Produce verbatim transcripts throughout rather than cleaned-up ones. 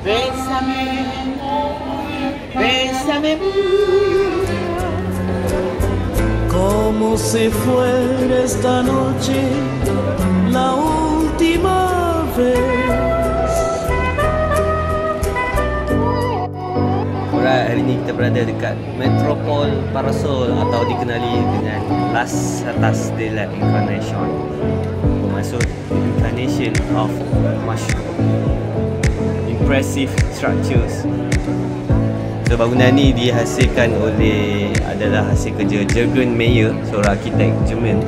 Bésame, bésame. Como si fuera esta noche la última vez. Alright, hari ni kita berada dekat Metropol Parasol atau dikenali dengan Las Atas de la Encarnacion, bermaksud Incarnation of Mushroom. Impressive structures. So, bangunan ni dihasilkan oleh adalah hasil kerja Jürgen Meyer, seorang arkitek Jerman.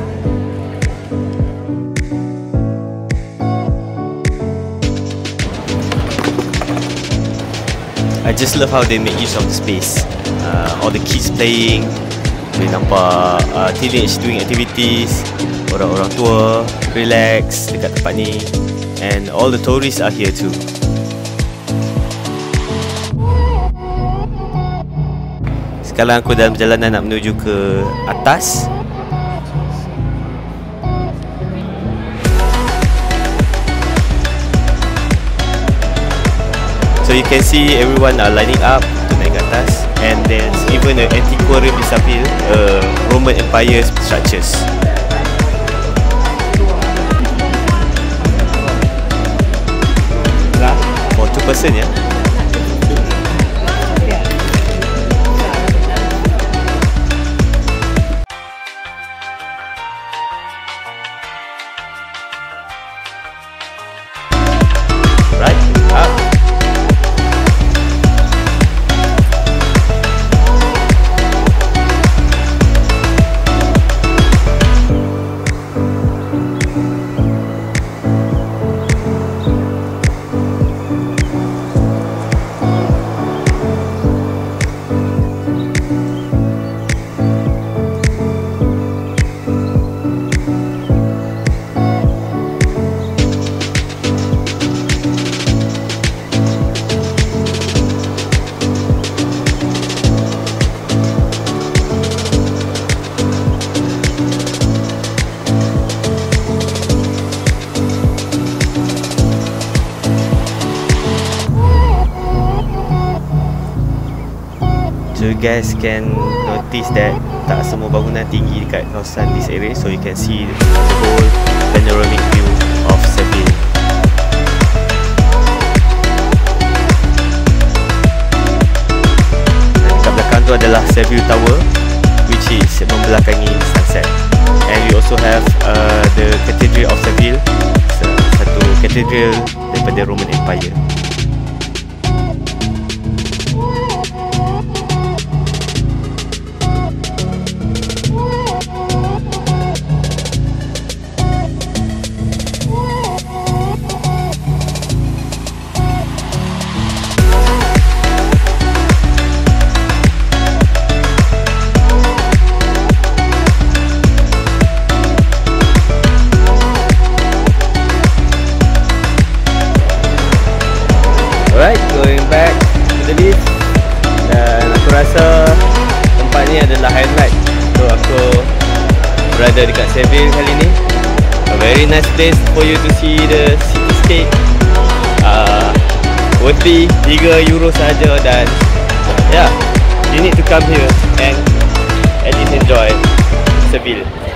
I just love how they make use of the space. Uh, all the kids playing, boleh nampak uh, teenage doing activities, orang-orang tua relax dekat tempat ni, and all the tourists are here too. Sekarang aku dalam perjalanan nak menuju ke atas. So you can see everyone are lining up to naik ke atas, and there's even an antiquarian di samping, uh, Roman Empire structures. For two person ya. Right, up. So you guys can notice that tak semua bangunan tinggi dekat kawasan this area, so you can see the whole panoramic view of Seville. Dan dekat belakang tu adalah Seville Tower, which is membelakangi sunset. And we also have uh, the Cathedral of Seville, satu cathedral daripada Roman Empire. Alright, going back to the lift, dan aku rasa tempat ni adalah highlight untuk aku berada dekat Seville kali ni. A very nice place for you to see the cityscape. Uh, worthy tiga euro saja, dan yeah, you need to come here and at least enjoy Seville.